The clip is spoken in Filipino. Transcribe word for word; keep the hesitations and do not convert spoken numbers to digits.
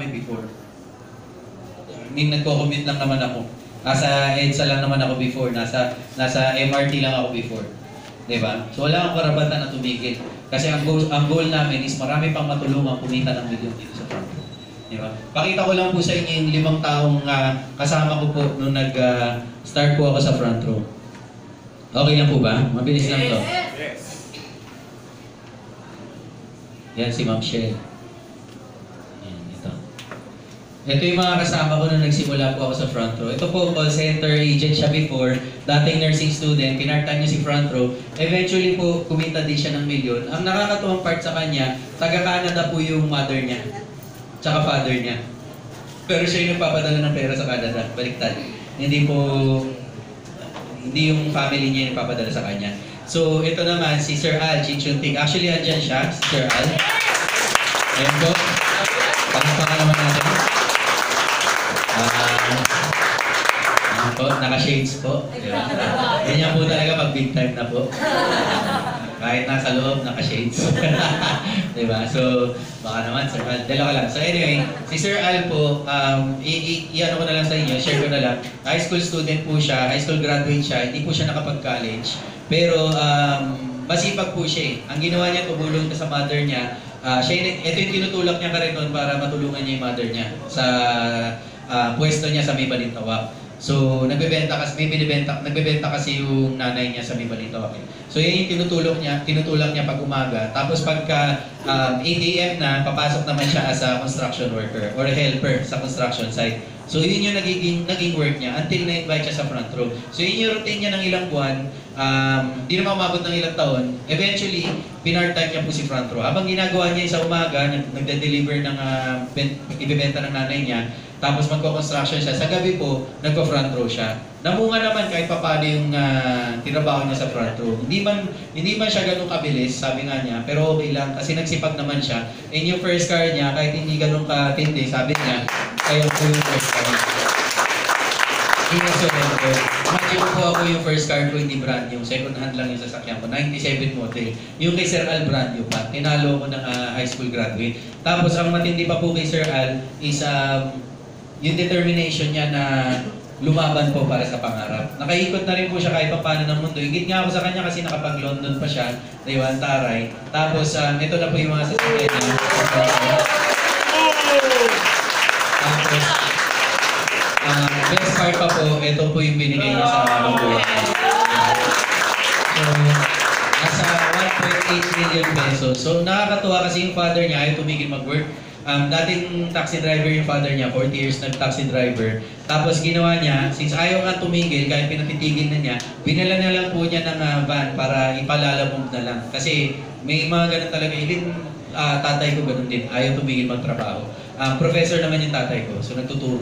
kami before. Hindi nagko-commute lang naman ako. Nasa EDSA lang naman ako before. Nasa, nasa M R T lang ako before. Diba? So wala akong karapatan na tumigil. Kasi ang goal, ang goal namin is marami pang matulungan kumita ng milyon dito sa front row. Diba? Pakita ko lang po sa inyo yung limang taong uh, kasama ko po nung nag-start uh, po ako sa front row. Okay lang po ba? Mabilis lang to. Yes. Yan si Ma'am Shell. Yan, ito. Ito yung mga kasama ko nung nagsimula po ako sa front row. Ito po, call center agent siya before. Dating nursing student, pinartan niya si front row. Eventually po, kumita din siya ng milyon. Ang nakakatuwang part sa kanya, taga-Canada po yung mother niya. Tsaka father niya. Pero siya yung nagpapadala ng pera sa Canada. Baliktad. Hindi po, hindi yung family niya yung nagpapadala sa kanya. So, ito naman, si Sir Al, Chichunting. Actually, andyan siya, si Sir Al. Ayan po. Pagpapakan naman natin. Uh, po, naka-shades po. Diba? Ganyan po talaga pag big time na po. Kahit nasa loob, naka-shades. Diba? So, baka naman, Sir Al. Dalawa lang. So anyway, si Sir Al po, um, i-ano ko na lang sa inyo, share ko na lang. High school student po siya, high school graduate siya, hindi po siya nakapag-college. Pero, um, masipag po siya eh. Ang ginawa niya, tumulong sa mother niya. Uh, siya, ito yung tinutulak niya ka rin doon para matulungan niya yung mother niya sa uh, pwesto niya sa May Balintawak. So, nagbebenta kasi, may binibenta, nagbebenta kasi yung nanay niya sa May Balintawak. So, yun yung tinutulak niya, tinutulak niya pag umaga. Tapos pagka um, eight A M na, papasok naman siya as a construction worker or helper sa construction site. So, yun yung nagiging, naging work niya until na-invite siya sa front row. So, yun yung routine niya ng ilang buwan. Um, di naman umabot ng ilang taon. Eventually, pinart-time niya po si front row. Habang ginagawa niya sa umaga, nagde-deliver ng uh, ibibenta ng nanay niya, tapos magko-construction siya. Sa gabi po, nagko-front row siya. Namunga naman kahit papaano yung uh, tinabaho niya sa front row. Hindi man, hindi man siya ganun kabilis, sabi nga niya, pero okay lang kasi nagsipag naman siya. And yung first car niya, kahit hindi ganun katindi, sabi niya, kaya po yung first car niya. Ina-surrender. Imagine po ako yung first car ko, hindi brand new. Second hand lang yung sasakyan ko. ninety-seven model. Yung kay Sir Al, brand new pa. Tinalo ko ng uh, high school graduate. Tapos ang matindi pa po kay Sir Al is um, yung determination niya na lumaban po para sa pangarap. Nakaikot na rin po siya kahit pa paano ng mundo. Higit nga ako sa kanya kasi nakapag-London pa siya. Diba, taray. Tapos, um, ito na po yung mga sasakyan niya. Tapos, uh, best part pa po, ito po yung binigay niya sa mga buhay. So, nasa one point eight million pesos. So, nakakatuwa kasi yung father niya ayaw tumigil mag-work. Um, dating taxi driver yung father niya, forty years nag-taxi driver. Tapos ginawa niya, since ayaw nga tumigil, kahit pinatitigil na niya, binala na lang po niya ng uh, van para ipalalabog na lang. Kasi may mga ganun talaga, even uh, tatay ko ganun din, ayaw tumigil magtrabaho. Um, professor naman yung tatay ko, so nagtuturo.